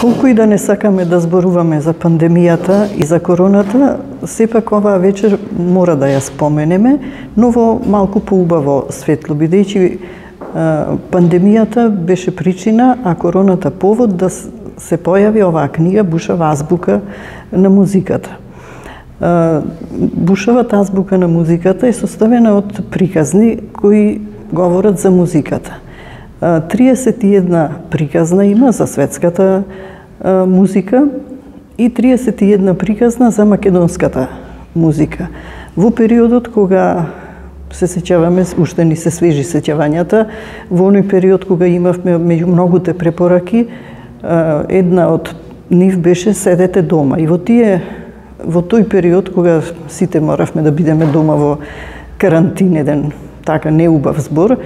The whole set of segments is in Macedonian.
Колку и да не сакаме да зборуваме за пандемијата и за короната, сепак оваа вечер мора да ја споменеме, но во малку поубаво светло, бидејќи пандемијата беше причина, а короната повод да се појави оваа книга Бушава азбука на музиката. Бушавата азбука на музиката е составена од приказни кои говорат за музиката. 31 приказна има за светската музика и 31 приказна за македонската музика. Во периодот кога се сеќаваме, уште ни се свежи сеќавањата, во оној период кога имавме меѓу многуте препораки, една од нив беше седете дома. И во тој период кога сите моравме да бидеме дома во карантин, еден така неубав збор,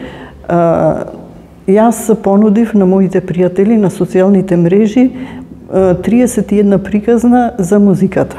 јас понудив на моите пријатели на социјалните мрежи 31 приказна за музиката.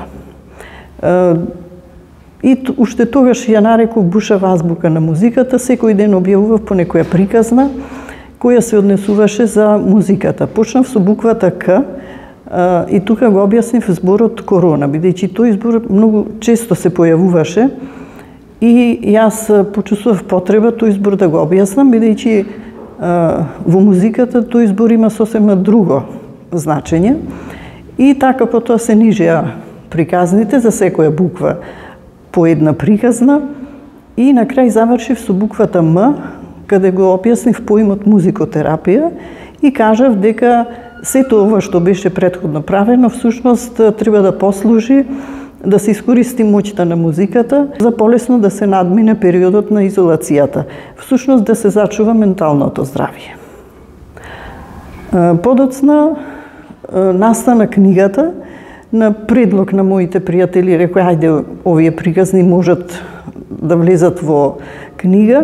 И уште тогаш ја нареков Бушава азбука на музиката, секој ден објавував по некоја приказна која се однесуваше за музиката. Почнав со буквата К и тука го објаснив зборот корона, бидејќи тој збор многу често се појавуваше и јас почувствував потреба тој збор да го објаснам, бидејќи во музиката тој збор има сосема друго значење. И така потоа се нижеа приказните за секоја буква по една приказна и на крај завршив со буквата М, каде го објаснив поимот музикотерапија и кажав дека сето ова што беше претходно правено всушност треба да послужи да се искористи моќта на музиката за полесно да се надмине периодот на изолацијата, всушност да се зачува менталното здравје. Подоцна настана книгата на предлог на моите пријатели, рекоа ајде овие приказни можат да влезат во книга.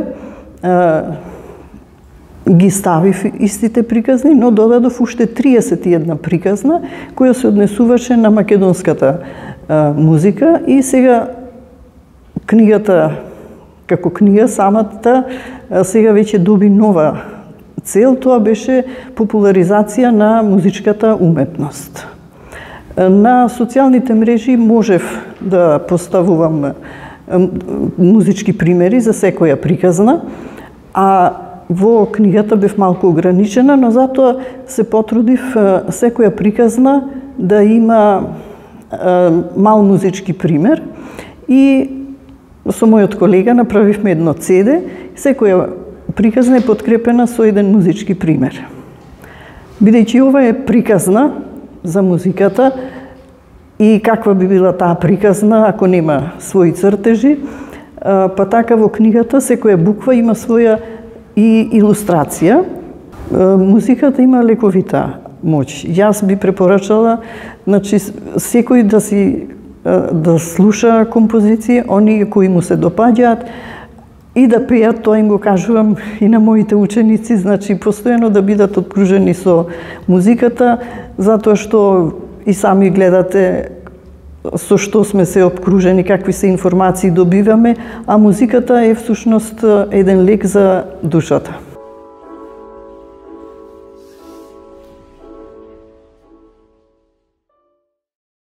Ги ставив истите приказни, но додадов уште 31 приказна која се однесуваше на македонската музика и сега книгата како книга самата сега веќе доби нова цел, тоа беше популаризација на музичката уметност. На социјалните мрежи можев да поставувам музички примери за секоја приказна, а во книгата бев малку ограничена, но затоа се потрудив секоја приказна да има мал музички пример и со мојот колега направивме едно CD, секоја приказна е подкрепена со еден музички пример. Бидејќи ова е приказна за музиката и каква би била таа приказна ако нема своји цртежи, па така во книгата секоја буква има своја и илустрација. Музиката има лековита моќ. Јас би препорачала, значи, секој да слуша композиции, оние кои му се допаѓаат и да пеат, тоа им го кажувам и на моите ученици, значи постојано да бидат обкружени со музиката, затоа што и сами гледате со што сме се обкружени, какви се информации добиваме, а музиката е всушност еден лек за душата.